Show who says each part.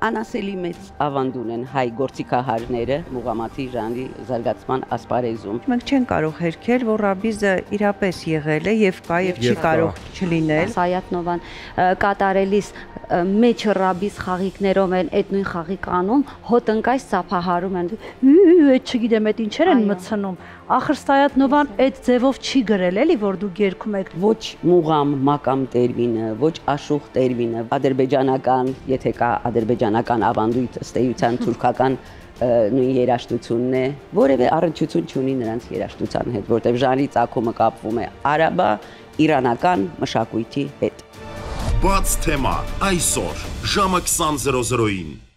Speaker 1: անասելի մեծ ավանդ ունեն հայ գործիքահարները Մուղամաթի ժանրի զարգացման ասպարեզում։
Speaker 2: Մենք չենք կարող հերքել, որ Ռաբիզը իրապես եղել է եւ կա եւ չի կարող չլինել։
Speaker 3: Սայաթնովան կատարելիս մեջ Ռաբիզ խաղիկներով են այդ նույն խաղի անում, հոտնկայս ծափահարում են։
Speaker 4: Այդ չգիտեմ, այդ ինչեր են մտցնում։ Ախր Սայաթնովան այդ ձևով չի գրել, էլի որ դուք երգում եք։
Speaker 1: Ոչ մուղամ, մակամ տերմինը, ոչ աշուխ տերմինը, ադրբեջանական, եթե կա ադրբեջանական ավանդույթ ըստ էության թուրքական նույն երաժշտությունն է, որևէ առնչություն չունի նրանց երաժշտության հետ, որտեղ ժանրի ծագումը կապվում է արաբա, իրանական մշակույթի հետ։
Speaker 5: Բաց թեմա այսօր ժամը 20:00-ին